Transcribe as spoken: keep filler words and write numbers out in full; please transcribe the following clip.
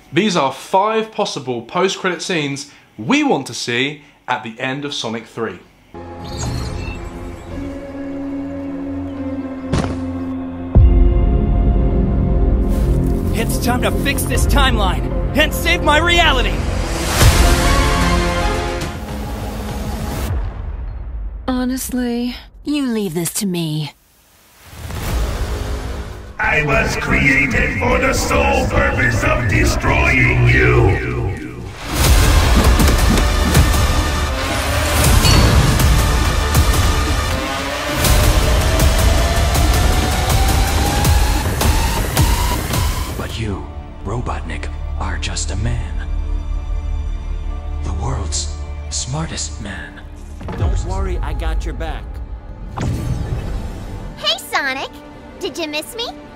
These are five possible post-credit scenes we want to see at the end of Sonic three. It's time to fix this timeline and save my reality! Honestly, you leave this to me. I was created for the sole purpose of destroying you! But you, Robotnik, are just a man. The world's smartest man. Don't worry, I got your back. Hey, Sonic! Did you miss me?